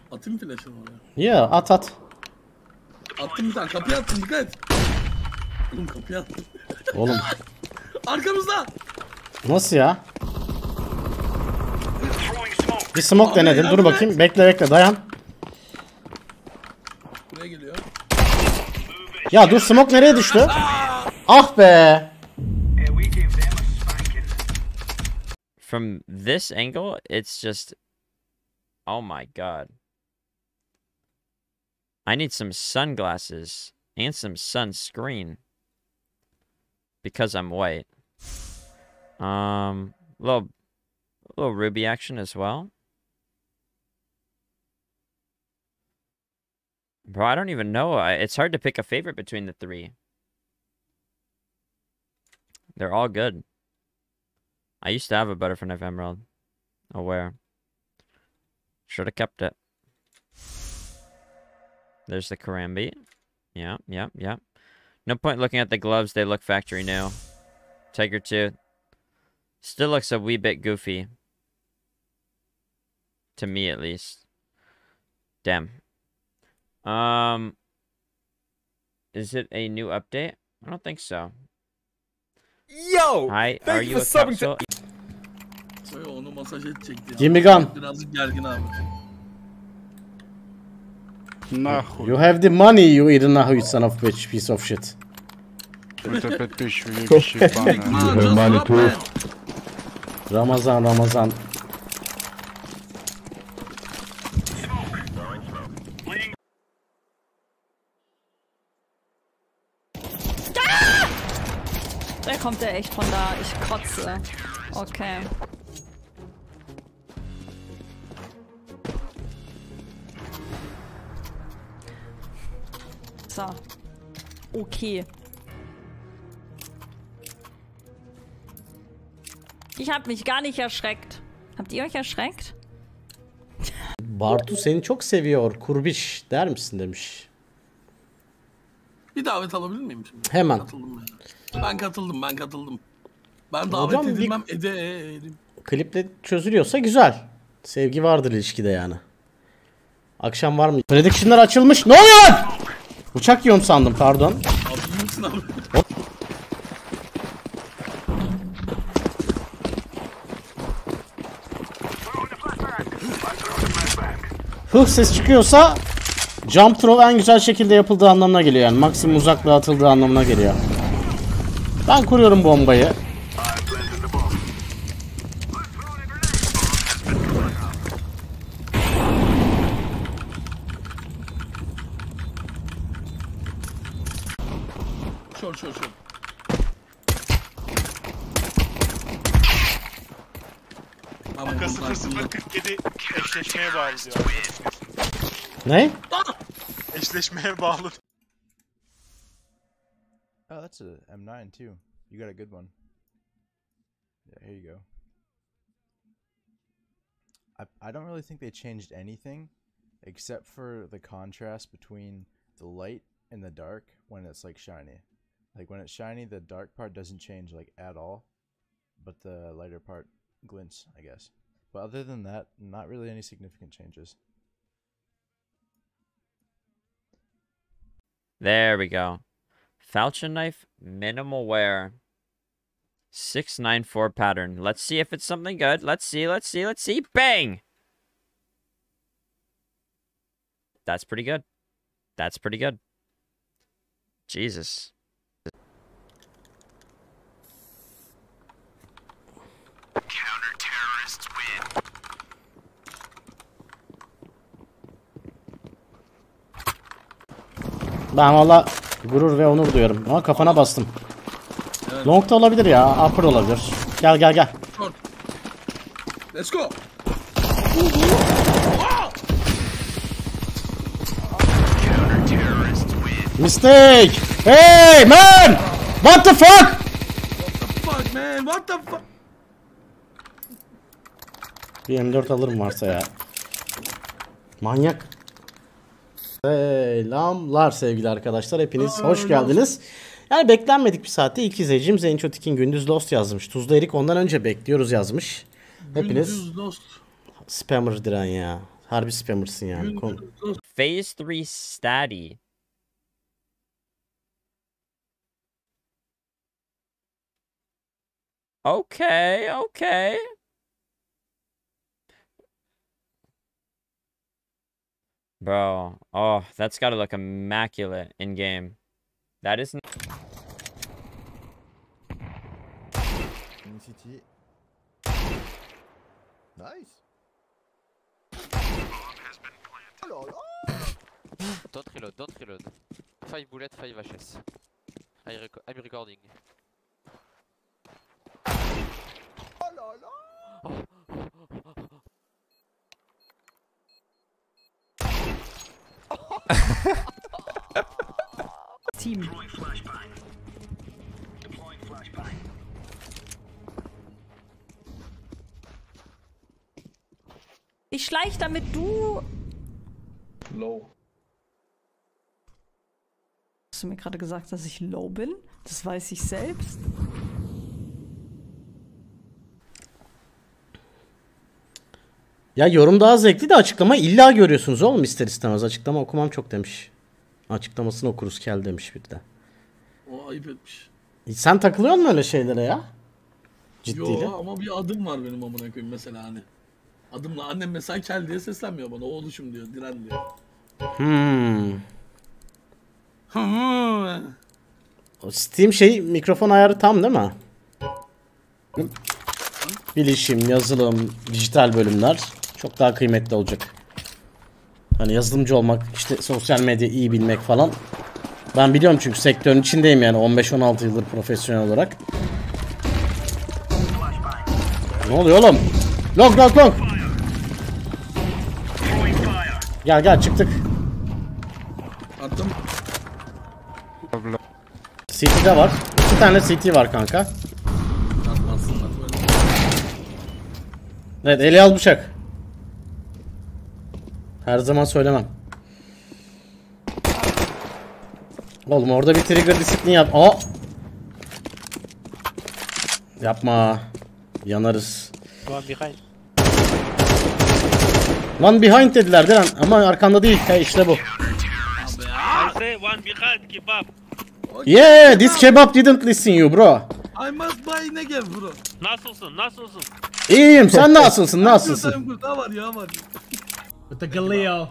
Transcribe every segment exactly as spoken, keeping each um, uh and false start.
Atayım flash'ını oraya. Ya at at. Attım bir tane, kapıya attım, dikkat et. Oğlum kapıya attım. Oğlum. Arkamızda. Nasıl ya? Bir smoke denedin. Dur bakayım. Bekle bekle dayan. Buraya geliyor. Ya dur, smoke nereye düştü? Ah be. From this angle, it's just, oh my god. I need some sunglasses and some sunscreen because I'm white. Um, little, little Ruby action as well. Bro, I don't even know. I, it's hard to pick a favorite between the three. They're all good. I used to have a Butterfly Knife Emerald. Aware. Should have kept it. There's the Karambit. Yeah, yeah, yeah. No point looking at the gloves. They look factory new. Tiger Tooth. Still looks a wee bit goofy. To me, at least. Damn. Um, is it a new update? I don't think so. Yo! Hi, Thank are you you for a subbing capsule? Soy onu masaj edecekti ya. Give me gun. Birazcık gergin abi. Нахуй. You have the money, you Irina, son of bitch, piece of shit. Это пять тысяч выебище ебаное. Money too. Ramazan Ramazan. Da kommt der echt von da. Ich kotze. Okay. So. Okay. Ich habe mich gar nicht erschreckt. Habt ihr euch erschreckt? Bartu seni çok seviyor. Kurbiş der misin demiş. Bir davet alabilir miyim şimdi? Hemen. Katıldım ben. Ben katıldım, ben katıldım. Ben davet Hocam, bir- edilmem, ederim. Kliple çözülüyorsa güzel. Sevgi vardır ilişkide yani. Akşam var mı? Prediction'lar açılmış. Ne oluyor? Uçak yiyorum sandım, pardon. Abi iyi misin abi? Hıh ses çıkıyorsa jump throw en güzel şekilde yapıldığı anlamına geliyor yani. Maksimum uzaklığa atıldığı anlamına geliyor. Ben kuruyorum bombayı. Şor şor şor. Aka sıfır sıfır kırk yedi eşleşmeye bağlı diyor. Ne? Eşleşmeye bağlı. Oh, that's a M nine too. You got a good one. Yeah, here you go. I I don't really think they changed anything, except for the contrast between the light and the dark when it's like shiny. Like when it's shiny, the dark part doesn't change like at all, but the lighter part glints, I guess. But other than that, not really any significant changes. There we go. Falchion knife, minimal wear. six nine four pattern. Let's see if it's something good. Let's see, let's see, let's see. Bang! That's pretty good. That's pretty good. Jesus. Counter-terrorists win. Ben valla gurur ve onur duyuyorum. Ama kafana bastım. Evet. Long da olabilir ya. Upper olabilir. Gel gel gel. Short. Let's go. Mistake. Hey man. What the fuck? What the fuck man? What the fuck? Bir M dört alırım varsa ya. Manyak. Selamlar sevgili arkadaşlar. Hepiniz hoş geldiniz. Yani beklenmedik bir saatte ilk izleyicim Zenchotik'in Gündüz Lost yazmış. Tuzlu Erik ondan önce bekliyoruz yazmış. Hepiniz Gündüz Lost. spammer diren ya. Harbi spammersın yani. Kon Phase three statty. Okay, okay. Bro, oh, that's gotta look immaculate in game. That is. City. Nice. Don't reload, don't reload. Five bullet, five H S. I rec I'm recording. Oh là là. Team. Ich schleich damit du. Low. Hast du mir gerade gesagt, dass ich low bin? Das weiß ich selbst. Ya yorum daha zevkli de açıklama illa görüyorsunuz oğlum ister istemez. Açıklama okumam çok demiş. Açıklamasını okuruz kel demiş bir de. O ayıp etmiş. Sen takılıyor musun öyle şeylere ya? Ciddiyle. Yo ama bir adım var benim amına koyayım mesela hani. Adımla annem mesela kel diye seslenmiyor bana. Oğluşum diyor, diren diyor. Hmm. Hı. O Steam şey mikrofon ayarı tam değil mi? Bilişim, yazılım, dijital bölümler çok daha kıymetli olacak. Hani yazılımcı olmak, işte sosyal medya iyi bilmek falan. Ben biliyorum çünkü sektörün içindeyim yani on beş on altı yıldır profesyonel olarak. Ne oluyor oğlum? Long long long. Gel gel çıktık. Attım. C T'de var. İki tane C T var kanka. Atmazsın atmazsın. Evet eli al bıçak. Her zaman söylemem. Oğlum orada bir trigger disiplin yap. Aa! Yapma. Yanarız. One behind. One behind dediler Diren ama arkanda değil. He işte bu. I say one behind, keep up. Yeah, this kebab didn't listen you bro. I must buy Negev bro. Nasılsın, nasılsın? İyiyim sen nasılsın nasılsın? Time good. Ha var ya var. With the Galileo.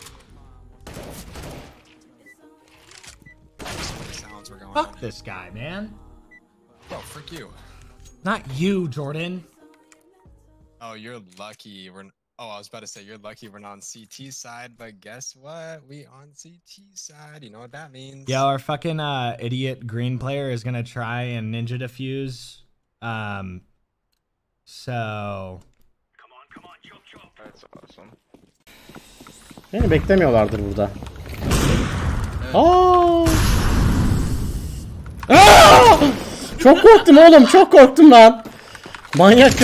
Fuck this guy, man. Oh, frick you. Not you, Jordan. Oh, you're lucky. We're. Oh, I was about to say you're lucky we're not on C T side, but guess what? We on C T side. You know what that means? Yeah, our fucking uh, idiot green player is gonna try and ninja defuse. Um. So. Come on, come on, chop chop. That's awesome. Beni beklemiyorlardır burada. Aa! Aa! Çok korktum oğlum, çok korktum lan. Manyak.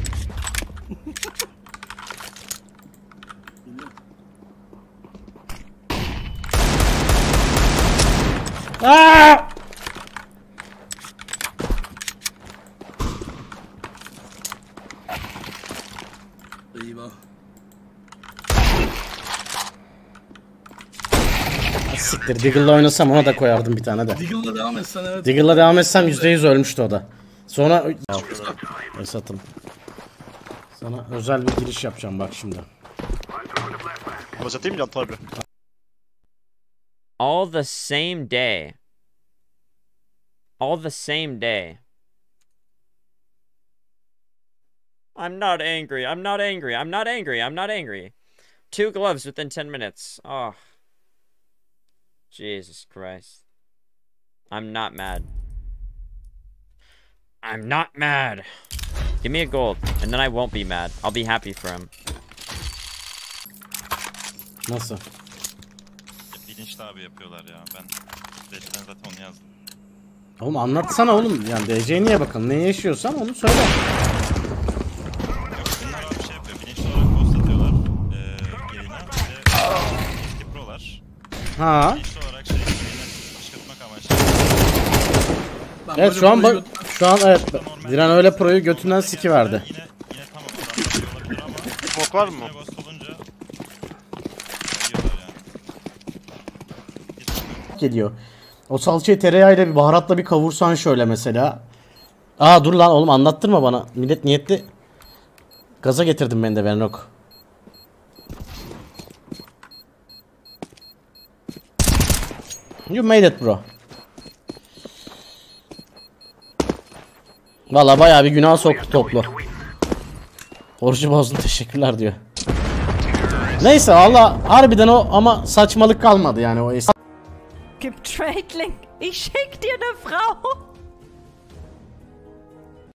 Aa! Eyvah. Siktir, Diggle'la oynasam ona da koyardım bir tane de. Diggle'la devam etsen evet. Diggle'la devam etsem yüzde yüz ölmüştü o da. Sonra Esat'ım. Sana özel bir giriş yapacağım bak şimdi. All the same day. All the same day. I'm not angry. I'm not angry. I'm not angry. I'm not angry. Two gloves within ten minutes. Oh. Jesus Christ. I'm not mad. I'm not mad. Give me a gold, and then I won't be mad. I'll be happy for him. Nasıl? Bilinçli abi yapıyorlar ya. Ben D C'den zaten onu yazdım. Oğlum anlatsana oğlum. Yani D C'ye niye bakalım? Ne yaşıyorsan onu söyle. Bunlar abi şey yapıyor. Bilinçli olarak post atıyorlar. Ee, yayına. Bir de prolar. Ha. Bilinçli olarak şey yayına kışkırtmak amaçlı. Evet şu an bak şu an evet Diren öyle proyu götünden siki verdi. Yine yine tamam. Olabilir ama. Smoke var mı? Ghost olunca geliyor. O salçayı tereyağıyla bir baharatla bir kavursan şöyle mesela. Aa dur lan oğlum anlattırma bana. Millet niyetli. Gaza getirdim beni de Venrok. You made it bro. Valla bayağı bir günah soktu toplu. Orucu bozdun teşekkürler diyor. Neyse valla harbiden o ama saçmalık kalmadı yani o es. Gib Trading. Ich schick dir eine Frau.